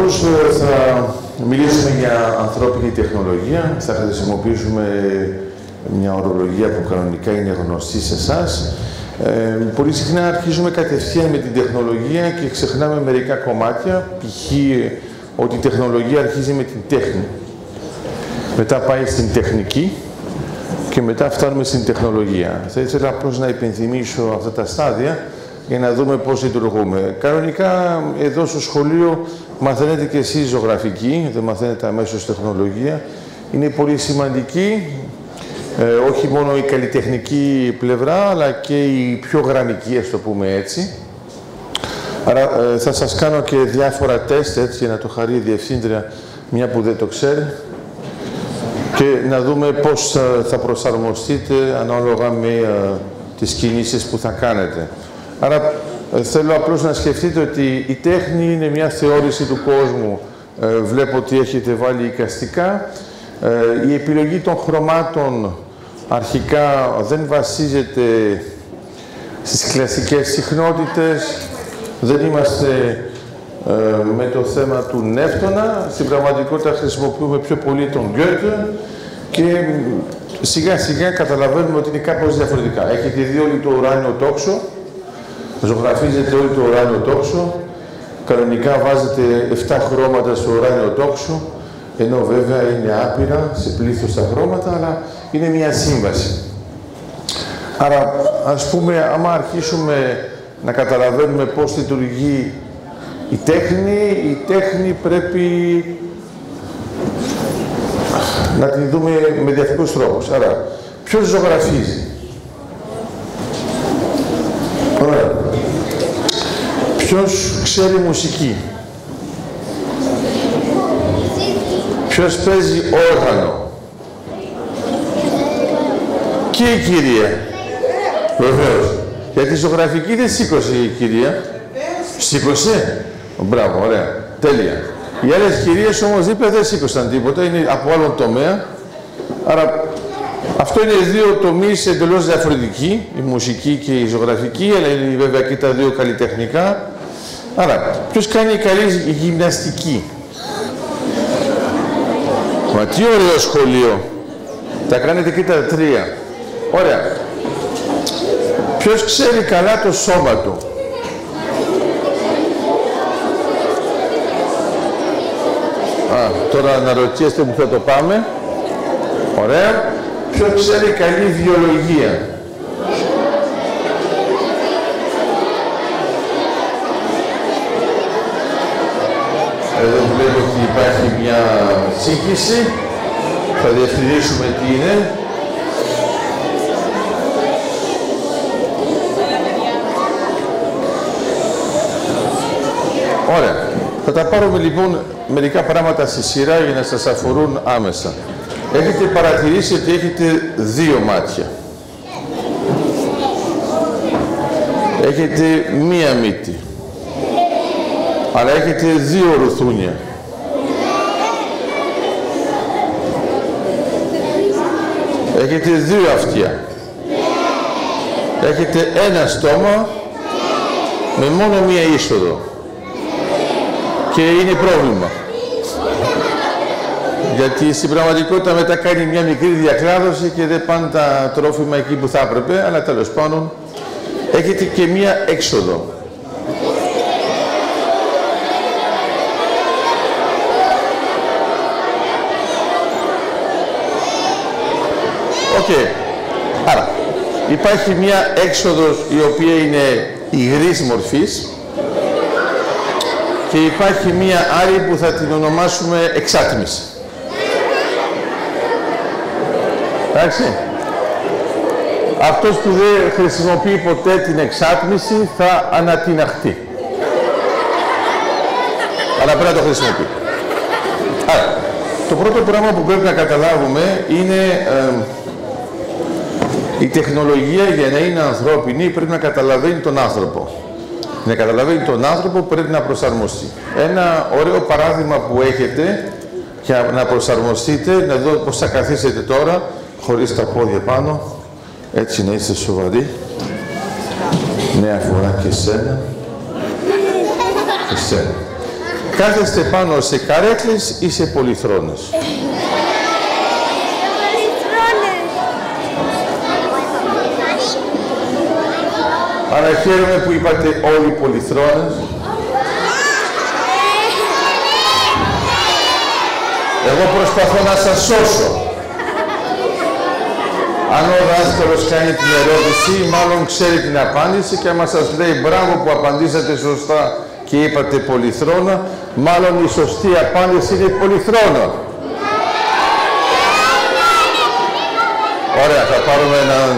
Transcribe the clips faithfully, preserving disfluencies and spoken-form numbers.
όλους. Θα μιλήσουμε για ανθρώπινη τεχνολογία. Θα χρησιμοποιήσουμε μια ορολογία που κανονικά είναι γνωστή σε εσάς. Ε, πολύ συχνά αρχίζουμε κατευθείαν με την τεχνολογία και ξεχνάμε μερικά κομμάτια. Π.χ. ότι η τεχνολογία αρχίζει με την τέχνη. Μετά πάει στην τεχνική και μετά φτάνουμε στην τεχνολογία. Θα ήθελα απλώς να υπενθυμίσω αυτά τα στάδια για να δούμε πώς λειτουργούμε. Κανονικά, εδώ στο σχολείο μαθαίνετε και εσείς ζωγραφική, δεν μαθαίνετε αμέσως τεχνολογία. Είναι πολύ σημαντική, ε, όχι μόνο η καλλιτεχνική πλευρά, αλλά και η πιο γραμμική, ας το πούμε έτσι. Άρα ε, θα σας κάνω και διάφορα τεστ, έτσι, για να το χαρεί η Διευθύντρια, μια που δεν το ξέρει. Και να δούμε πώς θα προσαρμοστείτε ανάλογα με ε, τις κινήσεις που θα κάνετε. Άρα ε, θέλω απλώς να σκεφτείτε ότι η τέχνη είναι μια θεώρηση του κόσμου. Ε, βλέπω ότι έχετε βάλει εικαστικά. Ε, η επιλογή των χρωμάτων αρχικά δεν βασίζεται στις κλασικές συχνότητες. Δεν είμαστε ε, με το θέμα του Νεύτωνα. Στην πραγματικότητα χρησιμοποιούμε πιο πολύ τον Γκέτε και σιγά σιγά καταλαβαίνουμε ότι είναι κάπως διαφορετικά. Έχετε δει όλοι το ουράνιο τόξο, ζωγραφίζετε όλοι το ουράνιο τόξο, κανονικά βάζετε επτά χρώματα στο ουράνιο τόξο, ενώ βέβαια είναι άπειρα σε πλήθος τα χρώματα, αλλά είναι μια σύμβαση. Άρα, ας πούμε, άμα αρχίσουμε να καταλαβαίνουμε πώς λειτουργεί η τέχνη, η τέχνη πρέπει να την δούμε με διαφορετικούς τρόπους. Άρα, ποιος ζωγραφίζει? Ωραία. Ποιος ξέρει μουσική? Ποιος παίζει όργανο? Και η κυρία. Βεβαίως. Γιατί τη ζωγραφική δεν σήκωσε η κυρία. Σήκωσε. Μπράβο, ωραία. Τέλεια. Οι άλλες κυρίες όμως είπε δεν σήκωσαν τίποτα, είναι από άλλον τομέα. Άρα αυτό είναι δύο τομείς εντελώς διαφορετικοί, η μουσική και η ζωγραφική, αλλά είναι βέβαια και τα δύο καλλιτεχνικά. Άρα, ποιος κάνει καλή γυμναστική? Μα τι ωραίο σχολείο. Τα κάνετε και τα τρία. Ωραία. Ποιος ξέρει καλά το σώμα του? Α, τώρα αναρωτιέστε που θα το πάμε. Ωραία. Ποιος ξέρει καλή βιολογία? Εδώ βλέπω ότι υπάρχει μια σύγχυση. Θα διευθυνήσουμε τι είναι. Ωραία. Θα τα πάρουμε λοιπόν μερικά πράγματα στη σειρά για να σας αφορούν άμεσα. Έχετε παρατηρήσει ότι έχετε δύο μάτια. Έχετε μία μύτη. Αλλά έχετε δύο ρουθούνια. Έχετε δύο αυτιά. Έχετε ένα στόμα με μόνο μία είσοδο. Και είναι πρόβλημα. Γιατί στην πραγματικότητα μετά κάνει μια μικρή διακλάδωση και δεν πάνε τα τρόφιμα εκεί που θα έπρεπε, αλλά τέλος πάντων έχετε και μια έξοδο. Οκ. Okay. Άρα, υπάρχει μια έξοδος η οποία είναι υγρής μορφής και υπάρχει μια άλλη που θα την ονομάσουμε εξάτμιση. Εντάξει. Αυτός που δεν χρησιμοποιεί ποτέ την εξάτμιση θα ανατιναχτεί. Αλλά πρέπει να το χρησιμοποιεί. Άρα, το πρώτο πράγμα που πρέπει να καταλάβουμε είναι ε, η τεχνολογία για να είναι ανθρώπινη πρέπει να καταλαβαίνει τον άνθρωπο. Να καταλαβαίνει τον άνθρωπο πρέπει να προσαρμοστεί. Ένα ωραίο παράδειγμα που έχετε για να προσαρμοστείτε, να δω πώς θα καθίσετε τώρα, χωρίς τα πόδια πάνω, έτσι να είστε σοβαροί. Νέα φορά και σένα. Και σένα. Κάθεστε πάνω σε καρέκλες ή σε πολυθρόνες? Άρα χαίρομαι που είπατε όλοι πολυθρόνες. Εγώ προσπαθώ να σας σώσω. Αν ο δάσκαλος κάνει την ερώτηση, μάλλον ξέρει την απάντηση και άμα σας λέει μπράβο που απαντήσατε σωστά και είπατε πολυθρόνα, μάλλον η σωστή απάντηση είναι πολυθρόνα. Ωραία, θα πάρουμε έναν...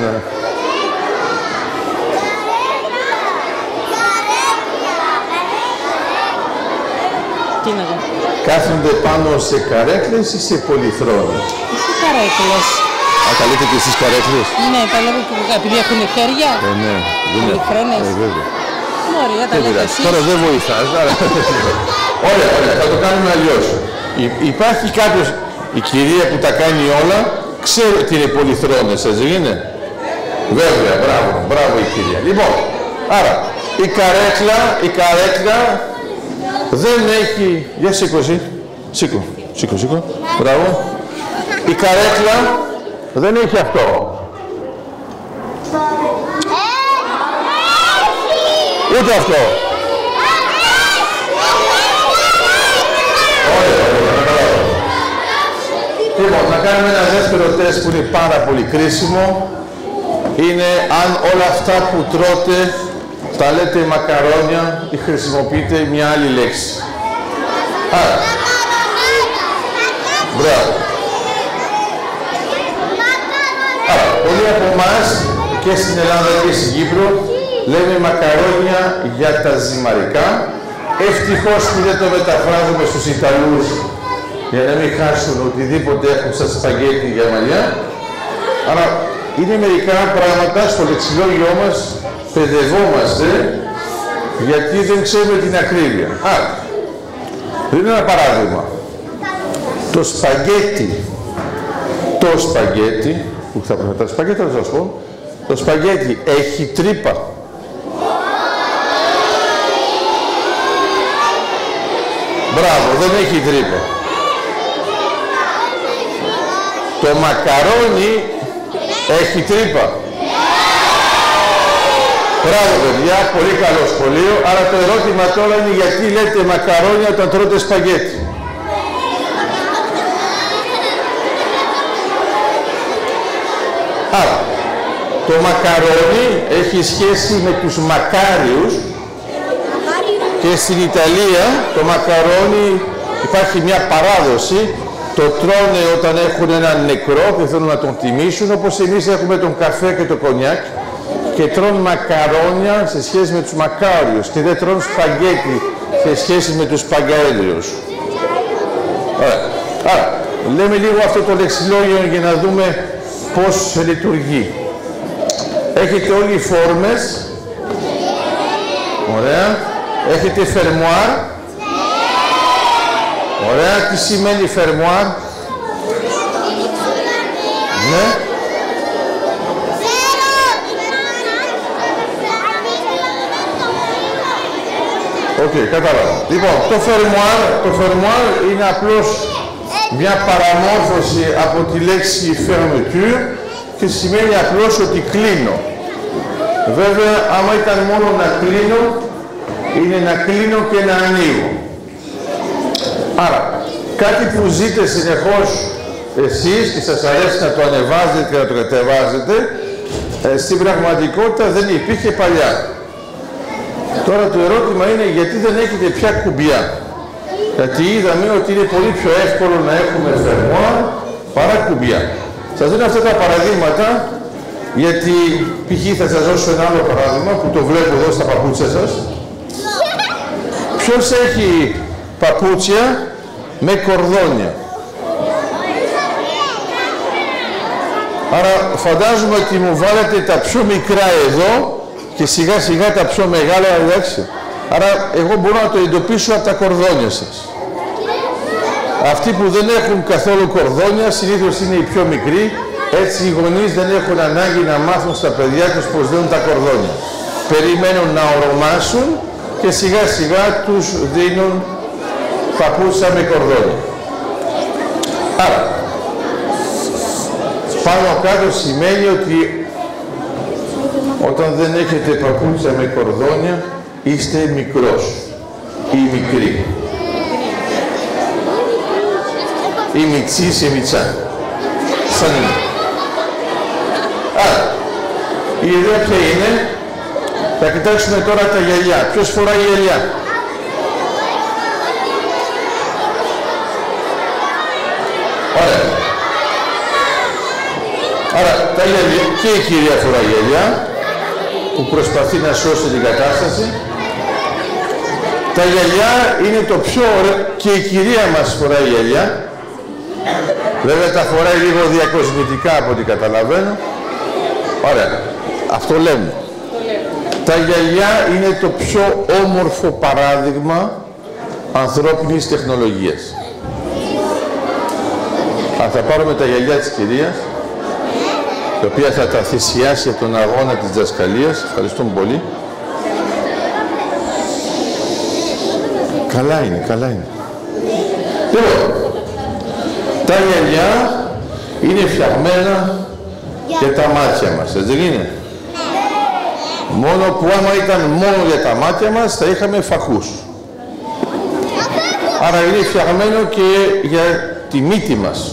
Τι είναι εδώ? Κάθονται πάνω σε καρέκλες ή σε πολυθρόνες? Σε καρέκλες. Α, τα λέτε και εσείς καρέκλες? Ναι, τα λέμε και εγώ, επειδή έχουν χέρια. Ε, ναι. Πολυθρόνες. Ε, βέβαια. Ωραία, τα λέτε εσείς. Τώρα δεν βοηθάς. Άρα... Ωραία, ωραία, θα το κάνουμε αλλιώς. Υ, υπάρχει κάποιος, η κυρία που τα κάνει όλα, ξέρει ότι είναι πολυθρόνες, έτσι δεν είναι? Βέβαια, μπράβο, μπράβο η κυρία. Λοιπόν, άρα, η καρέκλα, η καρέκλα δεν έχει... Για σήκω εσύ. Σήκω, σήκω, σήκω. Μπράβο. Η καρέκλα δεν έχει αυτό. Ούτε αυτό. Ωραία, ωραία. Λοιπόν, θα κάνουμε ένα δεύτερο τεστ που είναι πάρα πολύ κρίσιμο. Είναι αν όλα αυτά που τρώτε τα λέτε μακαρόνια ή χρησιμοποιείτε μια άλλη λέξη. Άρα. Μπράβο. Άρα, πολλοί από εμάς και στην Ελλάδα και στην Κύπρο λέμε μακαρόνια για τα ζυμαρικά. Ευτυχώς που δεν το μεταφράζουμε στους Ιταλούς για να μην χάσουν οτιδήποτε έχουν σαν σπαγγέτι για μαλλιά. Άρα είναι μερικά πράγματα στο λεξιλόγιό μας, παιδευόμαστε γιατί δεν ξέρουμε την ακρίβεια. Άρα, είναι ένα παράδειγμα. Το σπαγγέτι, το σπαγγέτι, που θα πρέπει τα σπαγγέτι θα σας πω, το σπαγγέτι έχει τρύπα. Μπράβο, δεν έχει τρύπα. Το μακαρόνι έχει τρύπα. Μπράβο παιδιά, πολύ καλό σχολείο. Άρα το ερώτημα τώρα είναι γιατί λέτε μακαρόνια όταν τρώτε σπαγγέτι. Άρα, το μακαρόνι έχει σχέση με τους μακάριους και στην Ιταλία το μακαρόνι υπάρχει μια παράδοση, το τρώνε όταν έχουν έναν νεκρό και θέλουν να τον τιμήσουν, όπως εμείς έχουμε τον καφέ και το κονιάκ και τρώνε μακαρόνια σε σχέση με τους μακάριους και δεν τρώνε σπαγγέτι σε σχέση με τους σπαγκαέλιους. Άρα, άρα, λέμε λίγο αυτό το λεξιλόγιο για να δούμε πώς λειτουργεί. Έχετε όλοι φόρμες. Ωραία. Έχετε φερμουάρ. Ωραία. Τι σημαίνει φερμουάρ? Ναι. Οκ, okay, κατάλαβα. Λοιπόν, το φερμουάρ, το φερμουάρ είναι απλώς μια παραμόρφωση από τη λέξη fermeture και σημαίνει απλώς ότι κλείνω. Βέβαια, άμα ήταν μόνο να κλείνω, είναι να κλείνω και να ανοίγω. Άρα, κάτι που ζείτε συνεχώς εσείς και σας αρέσει να το ανεβάζετε και να το κατεβάζετε, ε, στην πραγματικότητα δεν υπήρχε παλιά. Τώρα το ερώτημα είναι γιατί δεν έχετε πια κουμπιά. Γιατί είδαμε ότι είναι πολύ πιο εύκολο να έχουμε φερμουάρ παρά κουμπιά. Σας δίνω αυτά τα παραδείγματα, γιατί π.χ. θα σας δώσω ένα άλλο παράδειγμα που το βλέπω εδώ στα παπούτσια σας. Ποιος έχει παπούτσια με κορδόνια? Άρα φαντάζομαι ότι μου βάλετε τα πιο μικρά εδώ και σιγά σιγά τα πιο μεγάλα, εντάξει. Άρα εγώ μπορώ να το εντοπίσω από τα κορδόνια σας. Αυτοί που δεν έχουν καθόλου κορδόνια συνήθως είναι οι πιο μικροί, έτσι οι γονείς δεν έχουν ανάγκη να μάθουν στα παιδιά τους πως δίνουν τα κορδόνια. Περιμένουν να ορομάσουν και σιγά σιγά τους δίνουν παπούτσια με κορδόνια. Άρα, πάνω κάτω σημαίνει ότι όταν δεν έχετε παπούτσια με κορδόνια, είστε μικρός ή μικρή. Ή μιτσής ή μιτσά. Σαν είναι. Άρα, η ιδέα ποια είναι? Θα κοιτάξουμε τώρα τα γυαλιά. Ποιος φοράει γυαλιά? Ωραία. Άρα, τα γυαλιά, και η κυρία φοράει γυαλιά, που προσπαθεί να σώσει την κατάσταση. Τα γυαλιά είναι το πιο ωραίο, και η κυρία μας φοράει γυαλιά. Βέβαια τα φοράει λίγο διακοσμητικά από ό,τι καταλαβαίνω. Ωραία. Αυτό λέμε. Τα γυαλιά είναι το πιο όμορφο παράδειγμα ανθρώπινης τεχνολογίας. Αν θα πάρουμε τα γυαλιά της κυρίας, η οποία θα τα θυσιάσει από τον αγώνα της διδασκαλίας. Ευχαριστούμε πολύ. Καλά είναι, καλά είναι. Λοιπόν, τα γυαλιά είναι φτιαγμένα για τα μάτια μας, έτσι δεν είναι? Μόνο που άμα ήταν μόνο για τα μάτια μας, θα είχαμε φακούς. Άρα είναι φτιαγμένο και για τη μύτη μας.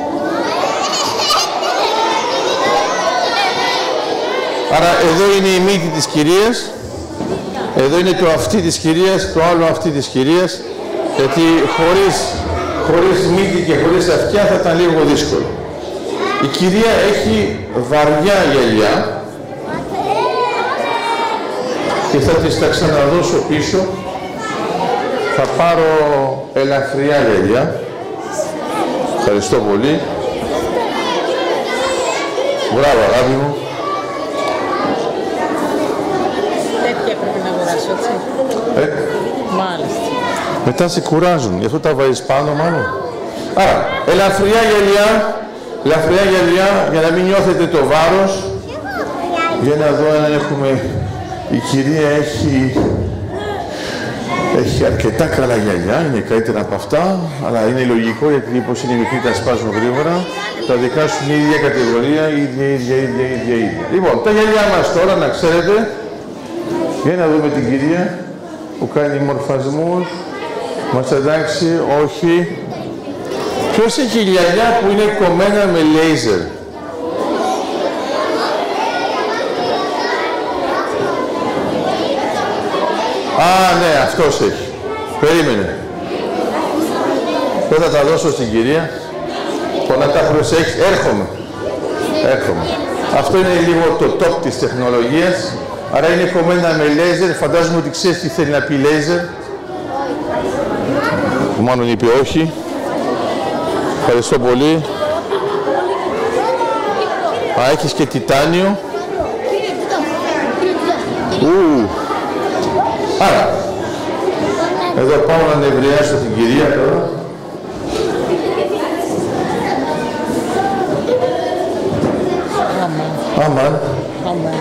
Άρα εδώ είναι η μύτη της κυρίας, εδώ είναι το αυτί της κυρίας, το άλλο αυτί της κυρίας, γιατί χωρίς, χωρίς μύτη και χωρίς αυτιά θα ήταν λίγο δύσκολο. Η κυρία έχει βαριά γυαλιά και θα της τα ξαναδώσω πίσω. Θα πάρω ελαφριά γυαλιά. Ευχαριστώ πολύ. Μπράβο αγάπη μου. Τέτοια πρέπει να αγοράσω, έτσι. Ε, Μάλιστα. μετά σε κουράζουν, γι' αυτό τα βάζεις πάνω μάλλον. Άρα, ελαφριά γυαλιά, ελαφριά γυαλιά για να μην νιώθετε το βάρος. Για να δω αν έχουμε... Η κυρία έχει... Έχει αρκετά καλά γυαλιά, είναι καλύτερα από αυτά, αλλά είναι λογικό γιατί μήπως είναι μικρή τα σπάζουν γρήγορα. Τα δικά σου είναι η ίδια κατηγορία, ίδια, ίδια, ίδια, ίδια, ίδια. Λοιπόν, τα γυαλιά μας τώρα, να ξέρετε, για να δούμε την κυρία που κάνει μορφασμούς. Μας εντάξει, όχι. Ποιος έχει γυαλιά που είναι κομμένα με λέιζερ? Α, ναι, αυτός έχει. Περίμενε. Δεν θα τα δώσω στην κυρία. Πολλά τα προσέχεις. Έρχομαι. Έρχομαι. Αυτό είναι λίγο το top της τεχνολογίας. Άρα είναι κομμένα με λέιζερ. Φαντάζομαι ότι ξέρεις τι θέλει να πει λέιζερ. Μάλλον είπε όχι. Ευχαριστώ πολύ. Α, έχεις και τιτάνιο. Ου. Άρα, εδώ πάω να νευριάσω την κυρία τώρα. Αμάν. Αμάν.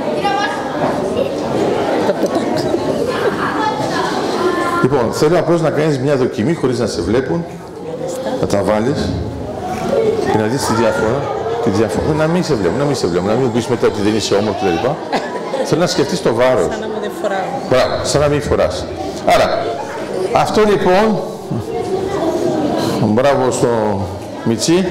Λοιπόν, θέλω απλώς να κάνεις μια δοκιμή χωρίς να σε βλέπουν. Να τα βάλεις και να δεις τη διαφορά. Τη διαφορά. Να μην σε βλέπουν, να μην σε βλέπουν, να μην πεις μετά ότι δεν είσαι όμορφο κλπ. Θέλω να σκεφτείς το βάρος. Σαν να μην δεν φοράω. Μπράβο, σαν να μην φοράς. Άρα, αυτό λοιπόν, μπράβο στο Μιτσί.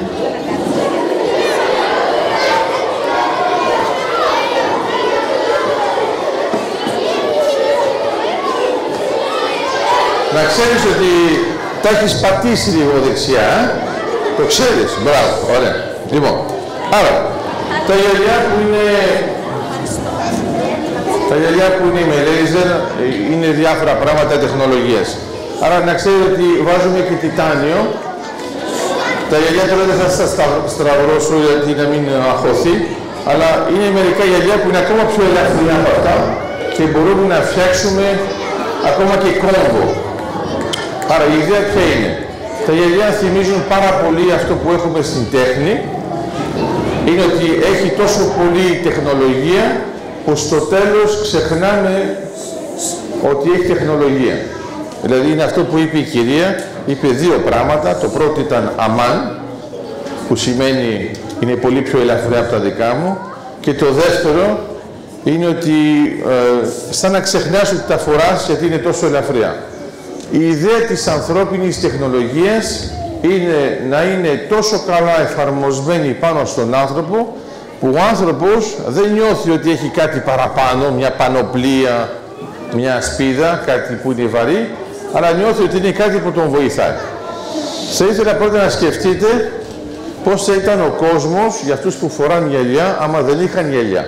Να ξέρεις ότι τα έχεις πατήσει λίγο δεξιά, το ξέρεις, μπράβο, ωραία. Λοιπόν, άρα, τα γυαλιά που είναι, τα γυαλιά που είναι με λέιζερ είναι διάφορα πράγματα τεχνολογίας. Άρα να ξέρετε ότι βάζουμε και τιτάνιο. Τα γυαλιά τώρα δεν θα σας στραβρώσω γιατί να μην αχωθεί, αλλά είναι μερικά γυαλιά που είναι ακόμα πιο ελαφριά από αυτά και μπορούμε να φτιάξουμε ακόμα και κόμβο. Άρα η ιδέα ποια είναι? Τα γυαλιά θυμίζουν πάρα πολύ αυτό που έχουμε στην τέχνη. Είναι ότι έχει τόσο πολύ τεχνολογία που στο τέλος ξεχνάμε ότι έχει τεχνολογία. Δηλαδή είναι αυτό που είπε η κυρία, είπε δύο πράγματα. Το πρώτο ήταν αμάν, που σημαίνει είναι πολύ πιο ελαφριά από τα δικά μου. Και το δεύτερο είναι ότι ε, σαν να ξεχνάς ότι τα φοράς γιατί είναι τόσο ελαφριά. Η ιδέα της ανθρώπινης τεχνολογίας είναι να είναι τόσο καλά εφαρμοσμένη πάνω στον άνθρωπο, που ο άνθρωπος δεν νιώθει ότι έχει κάτι παραπάνω, μια πανοπλία, μια σπίδα, κάτι που είναι βαρύ, αλλά νιώθει ότι είναι κάτι που τον βοηθάει. Θα ήθελα πρώτα να σκεφτείτε πώς θα ήταν ο κόσμος για αυτούς που φοράνε γυαλιά, άμα δεν είχαν γυαλιά.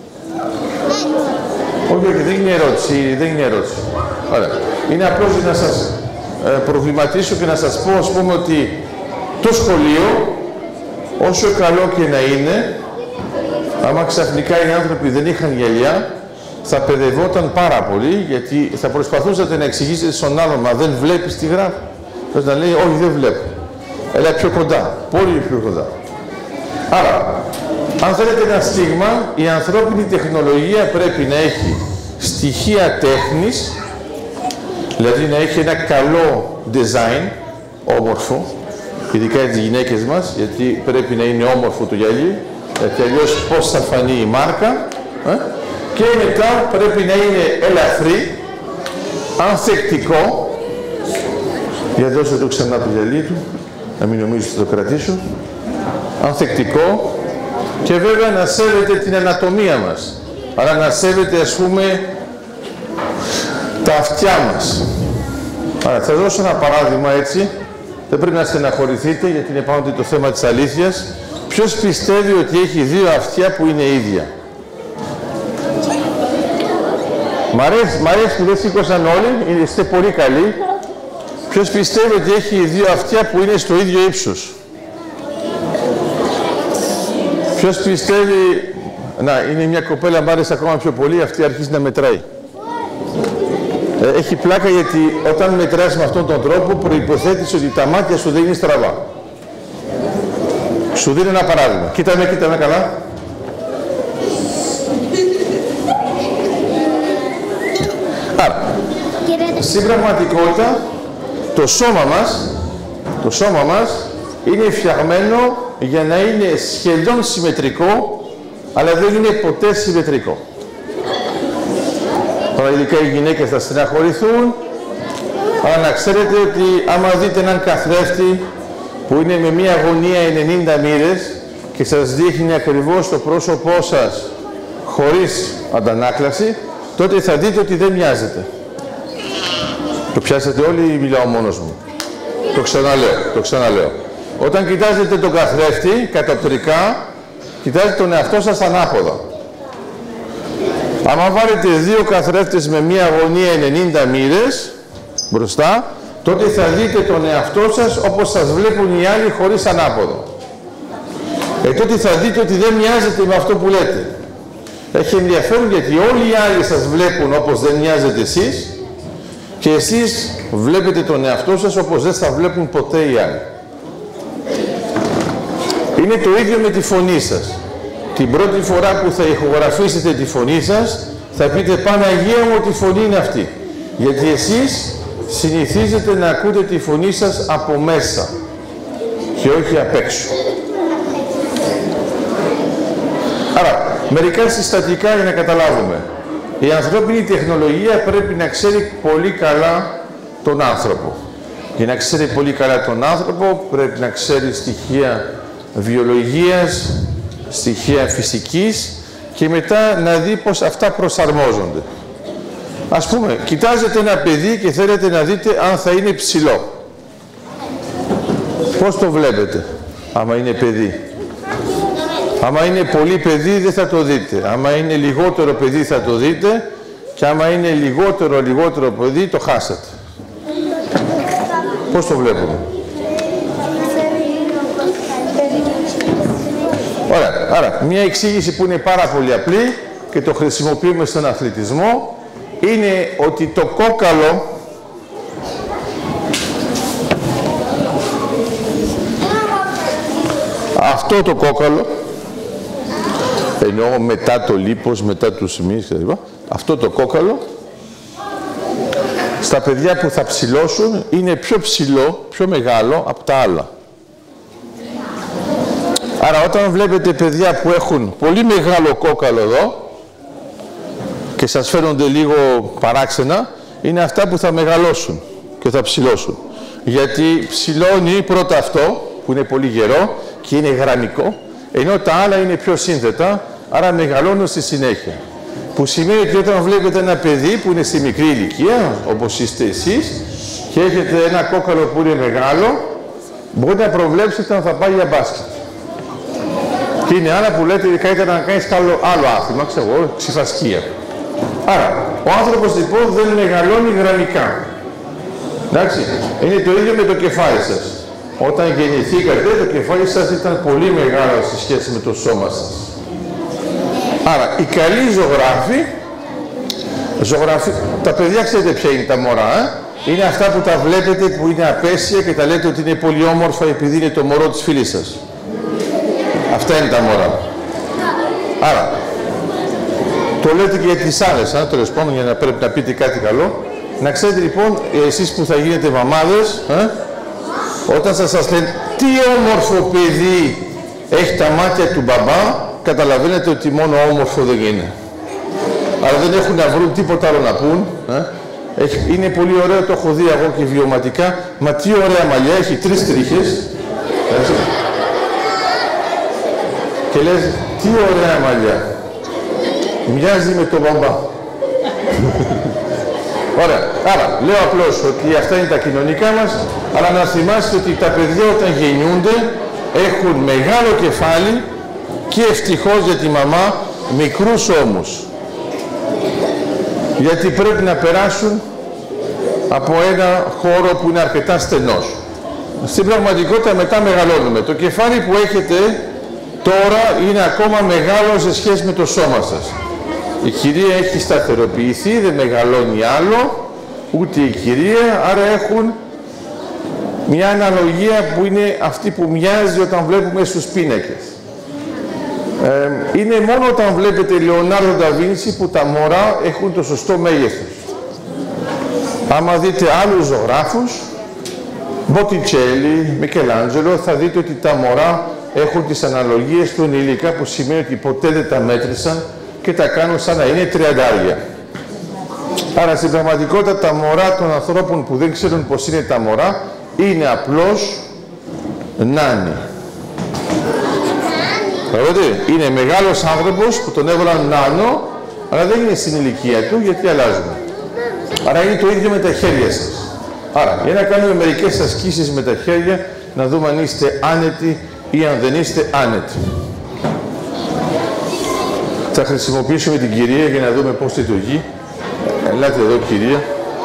Όχι, όχι, δεν είναι ερώτηση, δεν είναι ερώτηση. Ωραία. Είναι απλώς για να σας ε, προβληματίσω και να σας πω, ας πούμε, ότι το σχολείο, όσο καλό και να είναι, άμα ξαφνικά οι άνθρωποι δεν είχαν γυαλιά, θα παιδευόταν πάρα πολύ, γιατί θα προσπαθούσατε να εξηγήσετε στον άλλον, μα δεν βλέπεις τι γράφει. Πρέπει να λέει, όχι, δεν βλέπω. Έλα πιο κοντά, πολύ πιο κοντά. Άρα, αν θέλετε ένα στίγμα, η ανθρώπινη τεχνολογία πρέπει να έχει στοιχεία τέχνης, δηλαδή να έχει ένα καλό design, όμορφο, ειδικά για τις γυναίκες μας, γιατί πρέπει να είναι όμορφο το γυαλί, γιατί αλλιώς πώς θα φανεί η μάρκα, ε? Και μετά πρέπει να είναι ελαφρύ, ανθεκτικό, για δώστε το ξανά το γυαλί του, να μην νομίζετε ότι το κρατήσω, ανθεκτικό, και βέβαια να σέβεται την ανατομία μας, αλλά να σέβεται, ας πούμε, τα αυτιά μας. Άρα, θα δώσω ένα παράδειγμα έτσι, δεν πρέπει να στεναχωρηθείτε γιατί είναι πάνω το θέμα της αλήθειας. Ποιος πιστεύει ότι έχει δύο αυτιά που είναι ίδια? Μ' αρέσει, μ' αρέσει που δεν σήκωσαν όλοι, είστε πολύ καλοί. Ποιος πιστεύει ότι έχει δύο αυτιά που είναι στο ίδιο ύψος? Ποιος πιστεύει... Να, είναι μια κοπέλα, μ' άρεσε ακόμα πιο πολύ, αυτή αρχίζει να μετράει. Ε, έχει πλάκα γιατί όταν μετράς με αυτόν τον τρόπο προϋποθέτεις ότι τα μάτια σου δεν είναι στραβά. Σου δίνω ένα παράδειγμα. Κοίτα με, κοίτα με καλά. Άρα, στην πραγματικότητα, το σώμα μας, το σώμα μας είναι φτιαγμένο για να είναι σχεδόν συμμετρικό, αλλά δεν είναι ποτέ συμμετρικό. Τώρα, ειδικά οι γυναίκες θα στεναχωρηθούν, αλλά να ξέρετε ότι άμα δείτε έναν καθρέφτη που είναι με μία γωνία ενενήντα μοίρες και σας δείχνει ακριβώς το πρόσωπό σας χωρίς αντανάκλαση, τότε θα δείτε ότι δεν μοιάζεται. Το πιάσατε όλοι ή μιλάω μόνος μου? Το ξαναλέω, το ξαναλέω. Όταν κοιτάζετε τον καθρέφτη κατοπτρικά, κοιτάζετε τον εαυτό σας ανάποδα. Άμα βάλετε δύο καθρέφτες με μία γωνία ενενήντα μοίρες μπροστά, τότε θα δείτε τον εαυτό σας όπως σας βλέπουν οι άλλοι χωρίς ανάποδο. Ε, τότε θα δείτε ότι δεν μοιάζετε με αυτό που λέτε. Έχει ενδιαφέρον γιατί όλοι οι άλλοι σας βλέπουν όπως δεν μοιάζετε εσείς και εσείς βλέπετε τον εαυτό σας όπως δεν θα βλέπουν ποτέ οι άλλοι. Είναι το ίδιο με τη φωνή σας. Την πρώτη φορά που θα ηχογραφήσετε τη φωνή σας, θα πείτε Παναγία μου, τη φωνή είναι αυτή. Γιατί εσείς συνηθίζετε να ακούτε τη φωνή σας από μέσα και όχι απ' έξω. Άρα, μερικά συστατικά για να καταλάβουμε. Η ανθρώπινη τεχνολογία πρέπει να ξέρει πολύ καλά τον άνθρωπο. Για να ξέρει πολύ καλά τον άνθρωπο πρέπει να ξέρει στοιχεία βιολογίας, στοιχεία φυσικής και μετά να δει πως αυτά προσαρμόζονται. Ας πούμε, κοιτάζετε ένα παιδί και θέλετε να δείτε αν θα είναι ψηλό. Πώς το βλέπετε, άμα είναι παιδί? Άμα είναι πολύ παιδί δεν θα το δείτε. Άμα είναι λιγότερο παιδί θα το δείτε και άμα είναι λιγότερο λιγότερο παιδί το χάσατε. Πώς το βλέπουμε? Ωραία. Άρα, μια εξήγηση που είναι πάρα πολύ απλή και το χρησιμοποιούμε στον αθλητισμό είναι ότι το κόκαλο αυτό το κόκαλο εννοώ μετά το λίπος, μετά τους μυς κλπ. Αυτό το κόκαλο στα στα παιδιά που θα ψηλώσουν είναι πιο ψηλό, πιο μεγάλο από τα άλλα. Άρα όταν βλέπετε παιδιά που έχουν πολύ μεγάλο κόκαλο εδώ και σας φαίνονται λίγο παράξενα, είναι αυτά που θα μεγαλώσουν και θα ψηλώσουν. Γιατί ψηλώνει πρώτα αυτό που είναι πολύ γερό και είναι γραμμικό, ενώ τα άλλα είναι πιο σύνθετα, άρα μεγαλώνουν στη συνέχεια. Που σημαίνει ότι όταν βλέπετε ένα παιδί που είναι στη μικρή ηλικία, όπως είστε εσείς, και έχετε ένα κόκαλο που είναι μεγάλο, μπορείτε να προβλέψετε αν θα πάει για μπάσκετ. Και είναι άλλα που λέτε καλύτερα να κάνεις άλλο, άλλο άθλημα, ξέρω εγώ, ξυφασκία. Άρα, ο άνθρωπος λοιπόν δεν μεγαλώνει γραμμικά. Εντάξει, είναι το ίδιο με το κεφάλι σας. Όταν γεννηθήκατε, το κεφάλι σας ήταν πολύ μεγάλο σε σχέση με το σώμα σας. Άρα, οι καλοί ζωγράφοι, ζωγράφοι, τα παιδιά ξέρετε ποια είναι τα μωρά, ε? Είναι αυτά που τα βλέπετε που είναι απέσια και τα λέτε ότι είναι πολύ όμορφα επειδή είναι το μωρό της φίλης σας. Αυτά είναι τα μωρά. Άρα, το λέτε και για τις άλλες, ε? Τέλος πάντων, για να πρέπει να πείτε κάτι καλό. Να ξέρετε λοιπόν, εσείς που θα γίνετε μαμάδες, ε? Όταν θα σας λένε τι όμορφο παιδί έχει τα μάτια του μπαμπά, καταλαβαίνετε ότι μόνο όμορφο δεν είναι. Αλλά δεν έχουν να βρουν τίποτα άλλο να πούν. Ε? Έχει, είναι πολύ ωραίο, το έχω δει εγώ και βιωματικά. Μα τι ωραία μαλλιά, έχει τρεις τρίχες. Έτσι. Και λες, τι ωραία μαλλιά. Μοιάζει με τον μπαμπά. Ωραία. Άρα, λέω απλώς ότι αυτά είναι τα κοινωνικά μας, αλλά να θυμάστε ότι τα παιδιά όταν γεννιούνται έχουν μεγάλο κεφάλι και ευτυχώς για τη μαμά μικρούς ώμους. Γιατί πρέπει να περάσουν από ένα χώρο που είναι αρκετά στενός. Στην πραγματικότητα μετά μεγαλώνουμε. Το κεφάλι που έχετε τώρα είναι ακόμα μεγάλο σε σχέση με το σώμα σας. Η κυρία έχει σταθεροποιηθεί, δεν μεγαλώνει άλλο, ούτε η κυρία, άρα έχουν μια αναλογία που είναι αυτή που μοιάζει όταν βλέπουμε στους πίνακες. Ε, είναι μόνο όταν βλέπετε Λεωνάρδο ντα Βίντσι που τα μωρά έχουν το σωστό μέγεθος. Άμα δείτε άλλους ζωγράφους, Μποτιτσέλι, Μικελάντζελο, θα δείτε ότι τα μωρά έχουν τις αναλογίες του ενήλικα, που σημαίνει ότι ποτέ δεν τα μέτρησαν και τα κάνουν σαν να είναι τριαντάρια. Άρα στην πραγματικότητα τα μωρά των ανθρώπων που δεν ξέρουν πως είναι τα μωρά είναι απλώς νάνοι. Καταλαβαίνετε, είναι μεγάλος άνθρωπος που τον έβαλαν νάνο, αλλά δεν είναι στην ηλικία του γιατί αλλάζουν. Άρα είναι το ίδιο με τα χέρια σας. Άρα, για να κάνουμε μερικές ασκήσεις με τα χέρια, να δούμε αν είστε άνετοι ή αν δεν είστε άνετοι. Θα χρησιμοποιήσουμε την κυρία για να δούμε πώς λειτουργεί. Ελάτε εδώ, κυρία.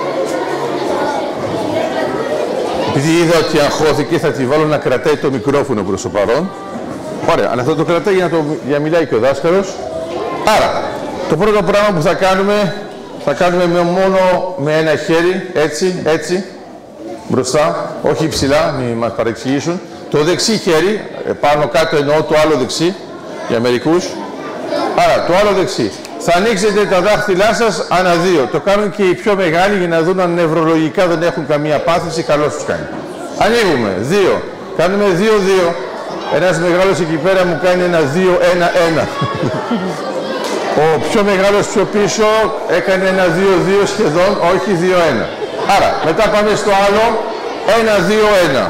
Επειδή είδα ότι αγχώθηκε, θα τη βάλω να κρατάει το μικρόφωνο προς το παρόν. Ωραία, αλλά θα το κρατάει για να, το, για να μιλάει και ο δάσκαλος. Άρα, το πρώτο πράγμα που θα κάνουμε, θα κάνουμε με μόνο με ένα χέρι, έτσι, έτσι, μπροστά, όχι ψηλά, μην μας παρεξηγήσουν. Το δεξί χέρι, πάνω κάτω εννοώ το άλλο δεξί, για μερικούς. Άρα, το άλλο δεξί. Θα ανοίξετε τα δάχτυλά σας ανά δύο. Το κάνουν και οι πιο μεγάλοι για να δουν αν νευρολογικά δεν έχουν καμία πάθηση, καλώς τους κάνει. Ανοίγουμε, δύο. Κάνουμε δύο δύο. Ένας μεγάλος εκεί πέρα μου κάνει ένα δύο ένα ένα. Ο πιο μεγάλος πιο πίσω έκανε ένα δύο δύο σχεδόν, όχι δύο ένα. Άρα, μετά πάμε στο άλλο, ένα δύο ένα.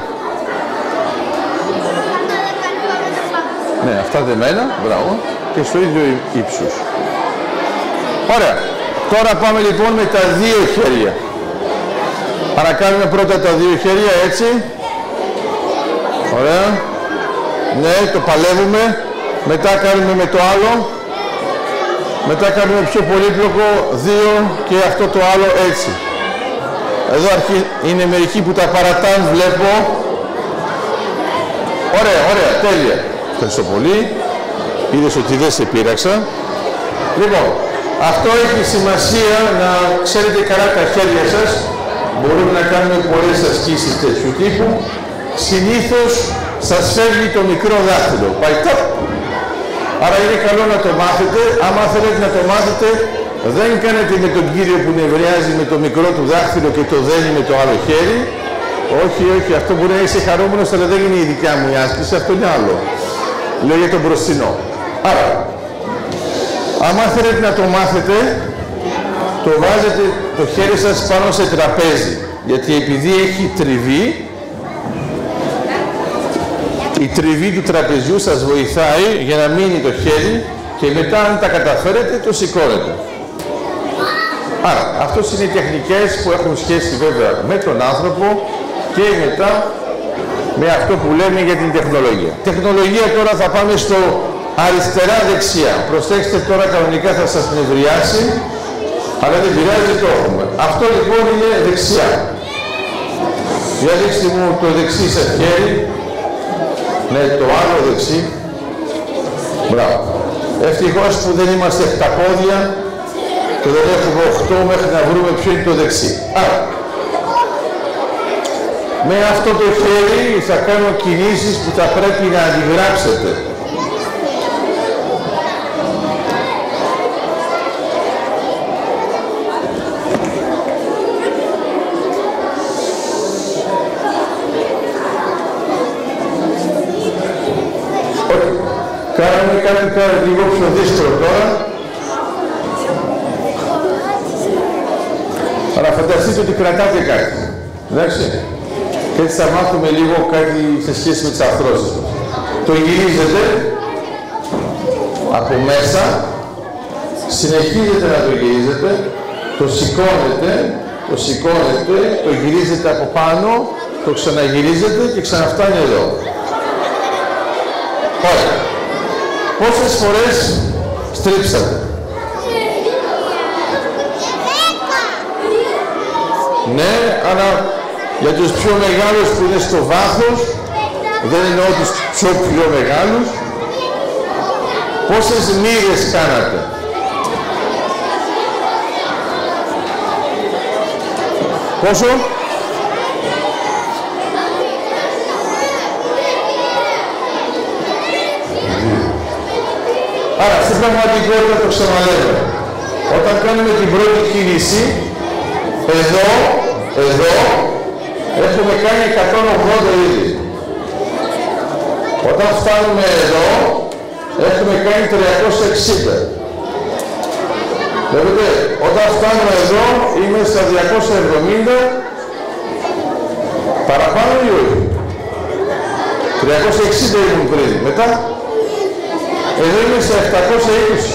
Ναι, αυτά δεμένα, μπράβο, και στο ίδιο ύψος. Ωραία. Τώρα πάμε λοιπόν με τα δύο χέρια. Άρα κάνουμε πρώτα τα δύο χέρια, έτσι. Ωραία. Ναι, το παλεύουμε. Μετά κάνουμε με το άλλο. Μετά κάνουμε πιο πολύπλοκο, δύο και αυτό το άλλο έτσι. Εδώ αρχί... είναι μερικοί που τα παρατάν, βλέπω. Ωραία, ωραία, τέλεια. Ευχαριστώ πολύ. Είδες ότι δεν σε πείραξα. Λοιπόν, αυτό έχει σημασία να ξέρετε καλά τα χέρια σας. Μπορούμε να κάνουμε πολλές ασκήσεις τέτοιου τύπου. Συνήθως σας φεύγει το μικρό δάχτυλο. Πάει τόπ. Άρα είναι καλό να το μάθετε. Άμα θέλετε να το μάθετε, δεν κάνετε με τον κύριο που νευριάζει με το μικρό του δάχτυλο και το δένει με το άλλο χέρι. Όχι, όχι, αυτό μπορεί να είσαι χαρούμενος, αλλά δεν είναι η δικιά μου η άσκηση, αυτό είναι άλλο. Λέω για τον μπροστινό. Άρα, άμα θέλετε να το μάθετε, το βάζετε το χέρι σας πάνω σε τραπέζι. Γιατί επειδή έχει τριβή, η τριβή του τραπεζιού σας βοηθάει για να μείνει το χέρι και μετά αν τα καταφέρετε το σηκώνετε. Άρα, αυτές είναι οι τεχνικές που έχουν σχέση βέβαια με τον άνθρωπο και μετά με αυτό που λέμε για την τεχνολογία. Τεχνολογία τώρα θα πάμε στο αριστερά-δεξιά. Προσέξτε τώρα, κανονικά θα σας νευριάσει, αλλά δεν πειράζει, το έχουμε. Αυτό λοιπόν είναι δεξιά. Για δείξτε μου το δεξί σας χέρι. Ναι, το άλλο δεξί. Μπράβο. Ευτυχώς που δεν είμαστε επταπόδια και δεν έχουμε οχτώ μέχρι να βρούμε ποιο είναι το δεξί. Άρα, με αυτό το χέρι θα κάνω κινήσεις που θα πρέπει να αντιγράψετε. Κάνουμε κάτι, κάτι λίγο πιο δύσκολο τώρα. Αλλά φανταστείτε ότι κρατάτε κάτι. Εντάξει. Και έτσι θα μάθουμε λίγο κάτι σε σχέση με τις αρθρώσεις. Το γυρίζετε από μέσα, συνεχίζετε να το γυρίζετε, το σηκώνετε, το σηκώνετε, το γυρίζετε από πάνω, το ξαναγυρίζετε και ξαναφτάνει εδώ. Ωραία. Πόσες φορές στρίψατε? Ναι, αλλά για τους πιο μεγάλους που είναι στο βάθος, δεν εννοώ τους πιο πιο μεγάλους, πόσες μοίρες κάνατε? Πόσο? Άρα, στην πραγματικότητα το ξαναλέω. Όταν κάνουμε την πρώτη κίνηση, εδώ, εδώ, έχουμε κάνει εκατόν ογδόντα ήδη. Όταν φτάνουμε εδώ, έχουμε κάνει τριακόσια εξήντα. Βλέπετε, όταν φτάνουμε εδώ, είμαι στα διακόσια εβδομήντα, παραπάνω ή όχι? τριακόσια εξήντα ήμουν πριν. Μετά, εδώ είμαι στα επτακόσια είκοσι.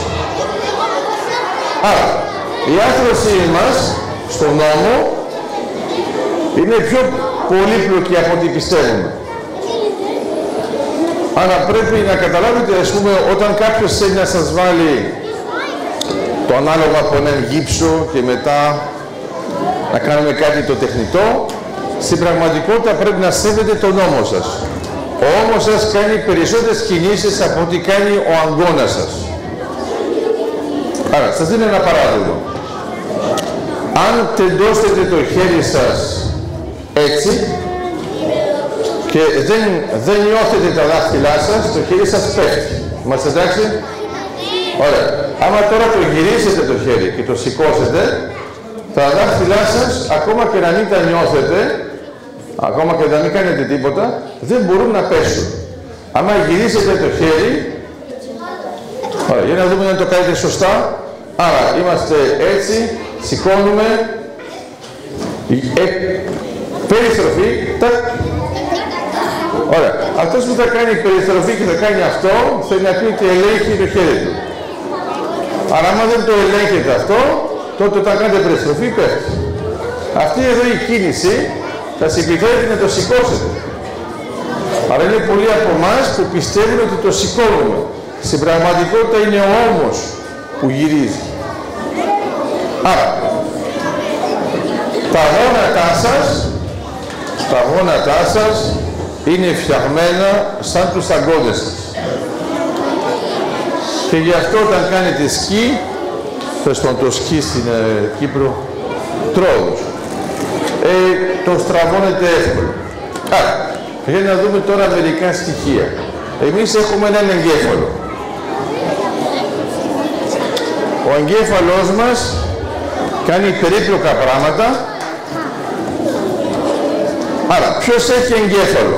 Άρα, η άρθρωσή μας στον νόμο είναι πιο πολύπλοκη από ό,τι πιστεύουμε. Άρα πρέπει να καταλάβετε, ας πούμε, όταν κάποιος θέλει να σας βάλει το ανάλογο από έναν γύψο και μετά να κάνουμε κάτι το τεχνητό, στην πραγματικότητα πρέπει να σέβετε τον νόμο σας. Ο ώμος σας κάνει περισσότερες κινήσεις από ό,τι κάνει ο αγκώνας σας. Άρα, σας δίνω ένα παράδειγμα. Αν τεντώσετε το χέρι σας έτσι και δεν, δεν νιώθετε τα δάχτυλά σας, το χέρι σας πέφτει. Είμαστε εντάξει? Ωραία. Άμα τώρα το γυρίσετε το χέρι και το σηκώσετε, τα δάχτυλά σας, ακόμα και να μην τα νιώθετε, ακόμα και να μην κάνετε τίποτα, δεν μπορούν να πέσουν. Άμα γυρίσετε το χέρι, ωραία, για να δούμε αν το κάνετε σωστά. Άρα, είμαστε έτσι, σηκώνουμε, ε, περιστροφή, τακ. Ωραία. Αυτός που θα κάνει περιστροφή και θα κάνει αυτό, θέλει να πει ότι ελέγχει το χέρι του. Άρα, άμα δεν το ελέγχετε αυτό, τότε όταν κάνετε περιστροφή, πέφτει. Αυτή εδώ η κίνηση θα σας επιτρέπει να το σηκώσετε. Αλλά είναι πολλοί από εμάς που πιστεύουν ότι το σηκώνουμε. Στην πραγματικότητα είναι ο ώμος που γυρίζει. Άρα, τα γόνατά σας, τα γόνατά σας είναι φτιαγμένα σαν τους αγκώδες σας. Και γι' αυτό όταν κάνετε σκι, πες τον το σκι στην ε, Κύπρο, τρόδους, ε, το στραβώνετε εύκολα. Άρα, για να δούμε τώρα μερικά στοιχεία. Εμείς έχουμε έναν εγκέφαλο. Ο εγκέφαλός μας κάνει περίπλοκα πράγματα. Άρα, ποιος έχει εγκέφαλο?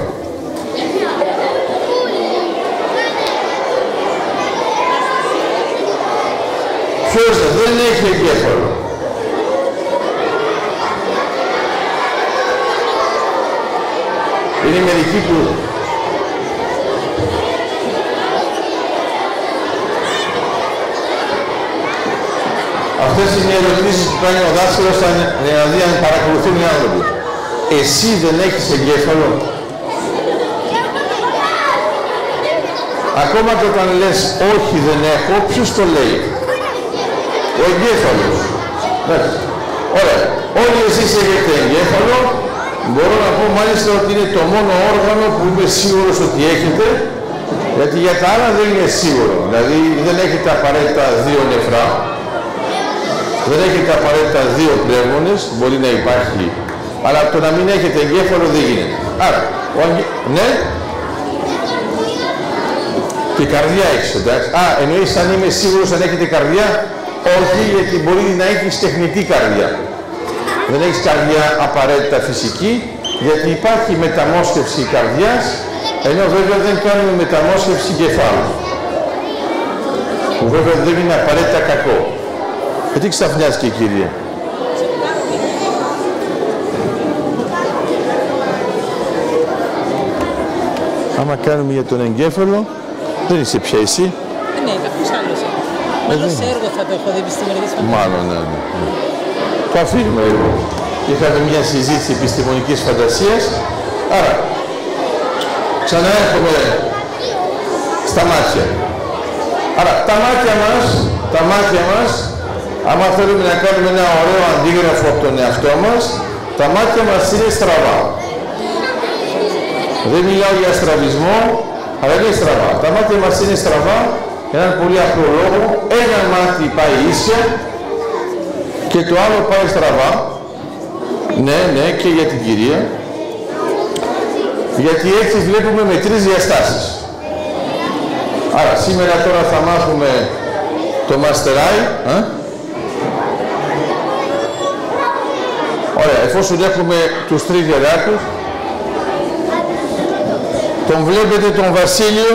Ποιος δεν έχει εγκέφαλο? Είναι μερικοί που αυτές είναι οι ερωτήσεις που κάνει ο δάσκαλος για να δει αν παρακολουθούν οι άνθρωποι. Εσύ δεν έχεις εγκέφαλο? Ακόμα και όταν λες όχι δεν έχω, ποιος το λέει? Ο εγκέφαλος. Ωραία. Όλοι εσείς έχετε εγκέφαλο. Μπορώ να πω μάλιστα ότι είναι το μόνο όργανο που είμαι σίγουρος ότι έχετε, γιατί για τα άλλα δεν είναι σίγουρο. Δηλαδή δεν έχετε απαραίτητα δύο νεφρά, δεν έχετε απαραίτητα δύο πνεύμονες, μπορεί να υπάρχει, αλλά το να μην έχετε εγκέφαλο δεν γίνεται. Άρα, ο αγγε... ναι, και καρδιά έχεις, εντάξει. Α, εννοείς αν είμαι σίγουρος αν έχετε καρδιά? Όχι, γιατί μπορεί να έχεις τεχνητή καρδιά. Δεν έχεις καρδιά απαραίτητα φυσική, γιατί υπάρχει μεταμόσχευση καρδιάς, ενώ βέβαια δεν κάνουμε μεταμόσχευση κεφάλου. Που βέβαια δεν είναι απαραίτητα κακό. Γιατί ξαφνιάστηκε, κύριε? Άμα κάνουμε για τον εγκέφαλο, δεν είσαι πια εσύ. Ναι, κάποιος άλλος. Μάλλον σε έργο θα το έχω δει επιστημονικής φαντασίας. Μάλλον, ναι, ναι. Το αφήνουμε λίγο. Είχαμε μια συζήτηση επιστημονικής φαντασίας. Άρα, ξανά έρχομαι στα μάτια. Άρα, τα μάτια μας, τα μάτια μας, άμα θέλουμε να κάνουμε ένα ωραίο αντίγραφο από τον εαυτό μας, τα μάτια μας είναι στραβά. Δεν μιλάω για στραβισμό, αλλά είναι στραβά. Τα μάτια μας είναι στραβά για έναν πολύ απλό λόγο. Ένα μάτι πάει ίσια και το άλλο πάει στραβά. Ναι, ναι, και για την κυρία. Γιατί έτσι βλέπουμε με τρεις διαστάσεις. Άρα σήμερα τώρα θα μάθουμε το μαστεράι. Α? Ωραία, εφόσον έχουμε τους τρεις γεράκους, τον βλέπετε τον Βασίλειο.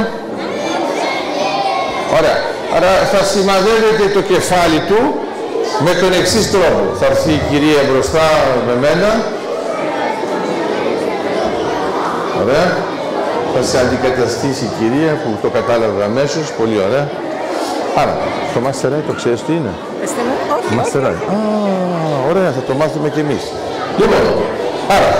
Ωραία. Άρα θα σημαδεύετε το κεφάλι του με τον εξής τρόπο. Θα έρθει η κυρία μπροστά με μένα. Ωραία. Θα σε αντικαταστήσει η κυρία που το κατάλαβε αμέσως. Πολύ ωραία. Άρα, το μάστεράι το ξέρεις τι είναι? Όχι, μάστεράι. Α, ωραία. Θα το μάθουμε κι εμείς. Λοιπόν, άρα.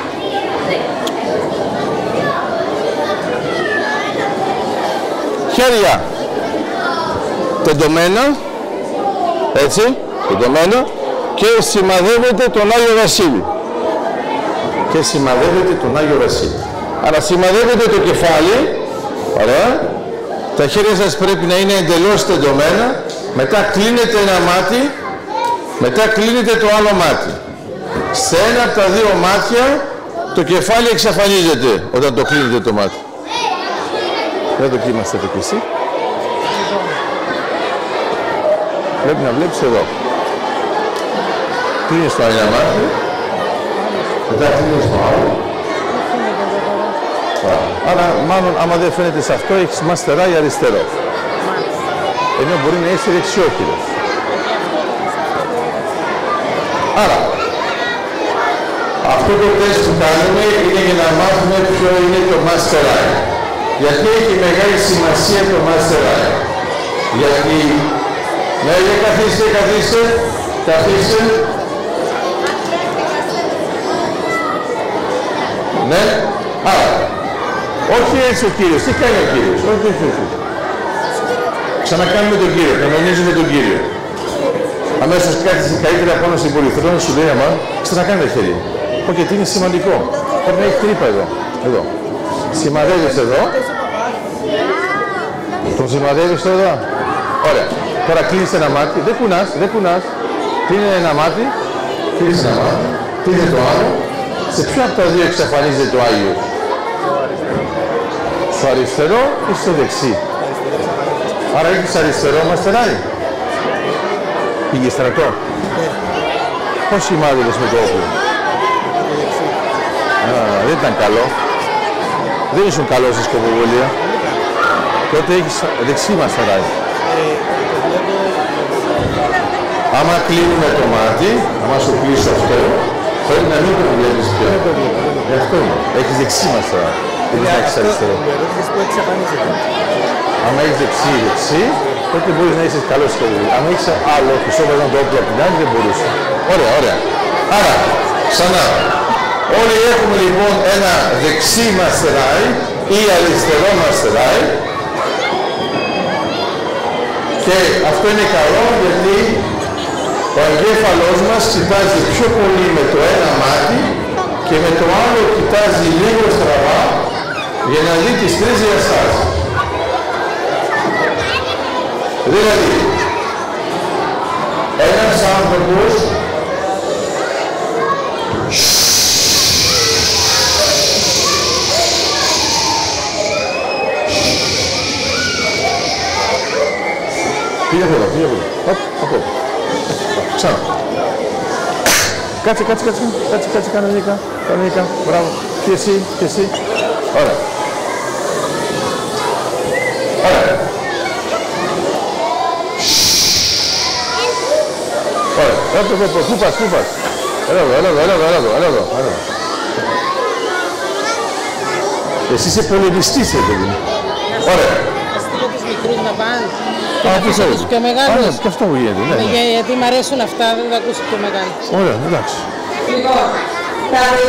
Χέρια τεντωμένα, έτσι, τεντωμένα, και σημαδεύεται τον Άγιο Βασίλη. Και σημαδεύεται τον Άγιο Βασίλη. Άρα σημαδεύεται το κεφάλι, ωραία, τα χέρια σας πρέπει να είναι εντελώς τεντωμένα, μετά κλείνετε ένα μάτι, μετά κλείνετε το άλλο μάτι. Σε ένα από τα δύο μάτια το κεφάλι εξαφανίζεται όταν το κλείνετε το μάτι. Δεν δοκίμαστε το κι εσύ. Πρέπει να βλέπεις εδώ. Κλείνεις το ένα μάτι, μετά κλείνεις το άλλο. Άρα, μάλλον, άμα δεν φαίνεται σε αυτό, έχεις μαστεράι αριστερό. Ενώ μπορεί να είσαι δεξιόχειρος. Άρα, αυτό το τεστ που κάνουμε είναι για να μάθουμε ποιο είναι το μαστεράι. Γιατί έχει μεγάλη σημασία το μαστεράι? Γιατί, ναι, για καθίστε, καθίστε, καθίστε. Ναι, άρα, όχι έτσι ο κύριος, τι κάνει ο κύριος, όχι, όχι, όχι. Ξανακάνουμε τον κύριο, κανονίζουμε τον κύριο. Αμέσως κάθισε καλύτερα πάνω στην πολυθρόνα, σου λέει αμά, ξανακάνε τα χέρια. Όχι, γιατί είναι σημαντικό. Πρέπει να έχει τρύπα εδώ, εδώ. Σημαδεύεις εδώ. Τον σημαδεύεις εδώ. Ωραία. Τώρα κλείνεις ένα μάτι. Δεν κουνάς, δεν κουνάς. Κλείνει ένα μάτι. Κλείνεις ένα μάτι. Κλείνει το άλλο. Σε ποιο από τα δύο εξαφανίζεται το Άγιος? Στο αριστερό ή στο δεξί? Άρα έχεις αριστερό μαστεράι. Πήγε στρατό. Ναι. Πόσοι μάδελες με το όπλο. Α, δεν ήταν καλό. Δεν ήσουν καλός στη σκοποβολία. Τότε έχεις δεξί μας τεράει. Άμα κλείνουμε το μάτι, άμα σου κλείσω αυτό, πρέπει να μην το βλέπεις πια. Γι' αυτό είναι. Έχεις δεξί μας τώρα. Δεν να έχεις αριστερό. Άμα έχεις δεξί δεξί, τότε μπορείς να είσαι καλός στο βουλή. Αν έχεις άλλο που σώπαζαν το όπλο από την άλλη, δεν μπορούσε. Ωραία, ωραία. Άρα, ξανά. Όλοι έχουμε λοιπόν ένα δεξί μας τεράει ή αριστερό μας τεράει. Και αυτό είναι καλό γιατί ο εγκέφαλός μας κοιτάζει πιο πολύ με το ένα μάτι και με το άλλο κοιτάζει λίγο στραβά για να δει τις τρεις διαστάσεις. Δηλαδή, ένας άνθρωπος πήγε από εδώ, πήγε από εδώ. Οπ, από εδώ. Ξανά. Κάτσε, κάτσε, κάτσε, κάτσε, κάτσε, κανονικά, κανονικά, μπράβο. Και εσύ, και εσύ. Ωραία. Ωραία. Ωραία. Έλα εδώ, πού πας, πού πας. Έλα εδώ, έλα εδώ, έλα εδώ, έλα εδώ, έλα εδώ, έλα εδώ. Εσύ είσαι πολεμιστής, ρε παιδί μου. Ωραία. Θα στείλω τους μικρούς να πάνε. Α, τι θέλεις. Και μεγάλους. Και αυτό μου γίνεται, ναι. Γιατί μ' αρέσουν αυτά, δεν θα ακούσει πιο μεγάλο. Ωραία, εντάξει. Λοιπόν,